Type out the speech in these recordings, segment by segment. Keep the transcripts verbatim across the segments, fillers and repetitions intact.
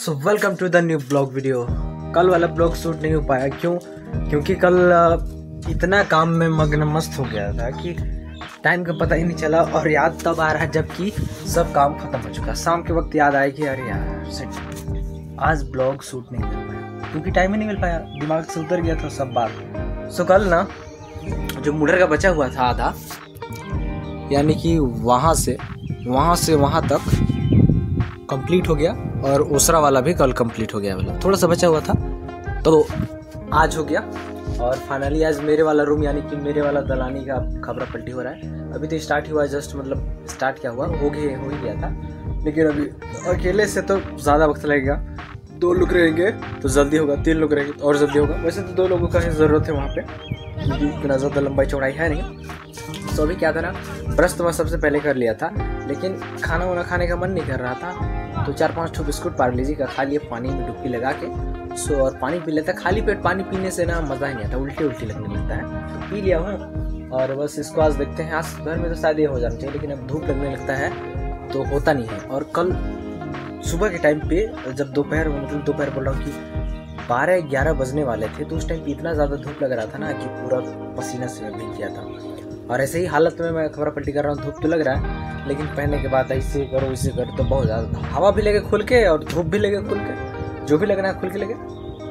So welcome to the new blog video. कल वाला blog shoot नहीं हो पाया, क्यों? क्योंकि कल इतना काम में मग्न मस्त हो गया था कि टाइम का पता ही नहीं चला। और याद तब आ रहा है जबकि सब काम खत्म हो चुका। शाम के वक्त याद आया कि अरे यार सेट आज ब्लॉग शूट नहीं कर पाया क्योंकि टाइम ही नहीं मिल पाया, दिमाग से उतर गया था सब बात। सो कल ना जो मुडर का बचा हुआ था आधा, यानी कि वहाँ से वहाँ से वहाँ तक कंप्लीट हो गया और ओसरा वाला भी कल कंप्लीट हो गया। वाला थोड़ा सा बचा हुआ था तो आज हो गया। और फाइनली आज मेरे वाला रूम यानी कि मेरे वाला दलानी का खबरा पलटी हो रहा है। अभी तो स्टार्ट ही हुआ, जस्ट मतलब स्टार्ट क्या हुआ हो गया हो ही गया था, लेकिन अभी अकेले से तो ज़्यादा वक्त लगेगा। दो लोग रहेंगे तो जल्दी होगा, तीन लोग रहेंगे तो और जल्दी होगा। वैसे तो दो लोगों का ही ज़रूरत है वहाँ पे क्योंकि इतना ज़्यादा लंबाई चौड़ाई है नहीं। तो अभी क्या था ना, ब्रश तो मैं सबसे पहले कर लिया था, लेकिन खाना वाना खाने का मन नहीं कर रहा था तो चार पांच ठो बिस्कुट पार्ले-जी का खा लिया पानी में डुबकी लगा के। सो और पानी पी लेता। खाली पेट पानी पीने से ना मज़ा ही नहीं आता, उल्टी उल्टी लगने लगता है। तो पी लिया हूँ और बस इसको आज देखते हैं। आज घर में तो शायद ये हो जाना चाहिए, लेकिन अब धूप लगने लगता है तो होता नहीं है। और कल सुबह के टाइम पे जब दोपहर मतलब दोपहर बोल रहा हूँ कि बारह ग्यारह बजने वाले थे तो उस टाइम पे इतना ज़्यादा धूप लग रहा था ना कि पूरा पसीना से मैं भीग गया था। और ऐसे ही हालत में मैं खबरा पलटी कर रहा हूँ। धूप तो लग रहा है, लेकिन पहनने के बाद ऐसे करो ऐसे करो तो बहुत ज़्यादा हवा भी लगे खुल के और धूप भी लगे खुल के, जो भी लगना है खुल के लगे।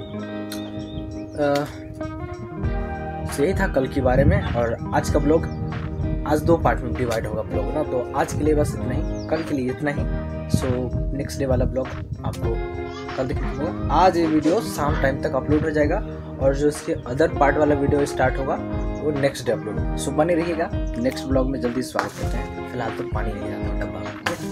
यही था कल के बारे में। और आज का ब्लॉग आज दो पार्ट में डिवाइड होगा ब्लॉग ना, तो आज के लिए बस इतना ही, कल के लिए इतना ही। सो नेक्स्ट डे वाला ब्लॉग आपको कल देखने को मिलेगा। आज ये वीडियो शाम टाइम तक अपलोड हो जाएगा और जो इसके अदर पार्ट वाला वीडियो स्टार्ट होगा वो नेक्स्ट डे अपलोड होगा। सो बने रहिएगा, नेक्स्ट ब्लॉग में जल्दी स्वागत करते हैं। फिलहाल तो पानी ले जाता हूँ डब्बा में।